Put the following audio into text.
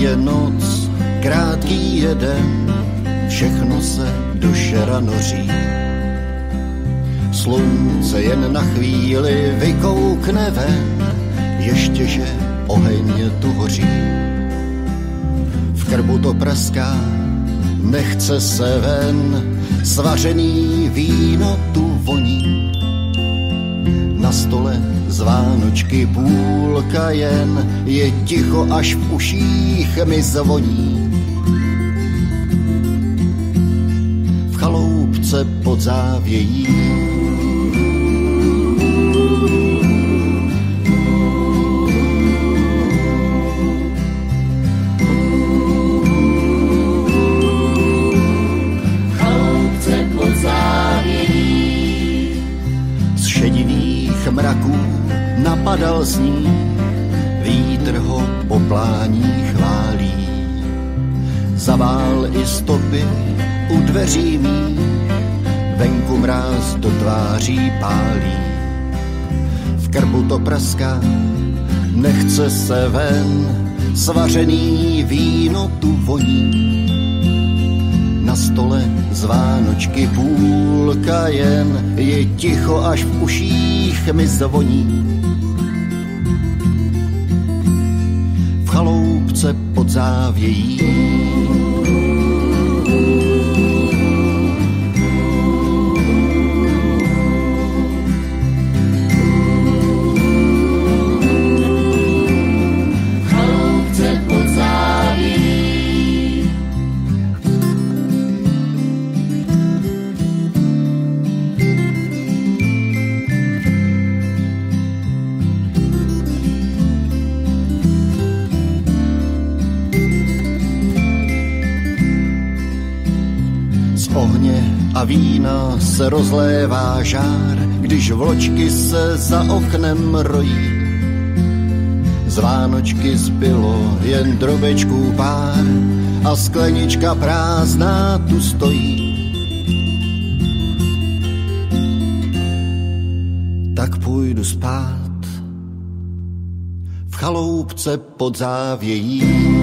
je noc, krátký jeden, všechno se do šera noří. Slunce jen na chvíli vykoukne ven, ještě že oheň tu hoří. V krbu to praská, nechce se ven, svařený víno tu voní. Na stole z Vánočky půlka jen, je ticho, až v uších mi zvoní. V chaloupce pod závějí mraků napadal sníh, vítr ho po pláních válí. Zavál i stopy u dveří mých, venku mráz do tváří pálí. V krbu to praská, nechce se ven, svařený víno tu voní. Na stole z Vánočky půlka jen, je ticho, až v uších mi zvoní. V chaloupce pod závějí a vína se rozlévá žár, když vločky se za oknem rojí. Z Vánočky zbylo jen drobečků pár a sklenička prázdná tu stojí. Tak půjdu spát v chaloupce pod závějí.